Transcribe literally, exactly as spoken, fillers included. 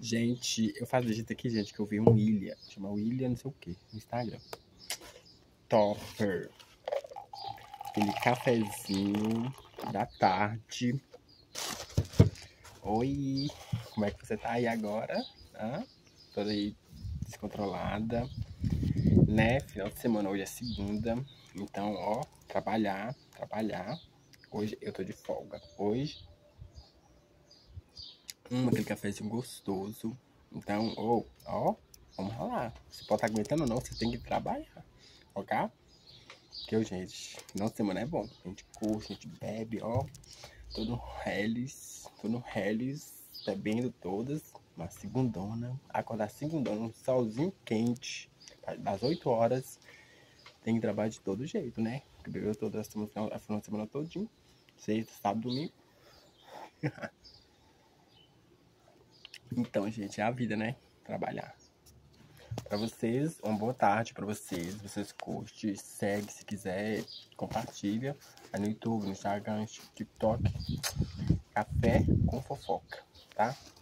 Gente, eu faço desse aqui, gente, que eu vi um William. Chama William não sei o que no Instagram. Topper. Aquele cafezinho da tarde. Oi, como é que você tá aí agora? Hã? Toda aí descontrolada, né? Final de semana, hoje é segunda. Então, ó, trabalhar, trabalhar. Hoje eu tô de folga. Hoje, hum, aquele cafezinho gostoso. Então, ó, ó, vamos lá. Você pode estar aguentando ou não, você tem que trabalhar, ok? Porque, gente, final de semana é bom. A gente curte, a gente bebe, ó. Tô no Helles, tô no Helles, bebendo todas. Uma segundona, acordar segundona, um solzinho quente, das oito horas. Tem que trabalhar de todo jeito, né? Porque bebeu toda a semana, a final de semana todinho. Sexta, sábado, domingo. Então, gente, é a vida, né? Trabalhar. Pra vocês, uma boa tarde pra vocês. Vocês curtem, segue se quiser, compartilha. Aí no YouTube, no Instagram, no TikTok. Café com fofoca, tá?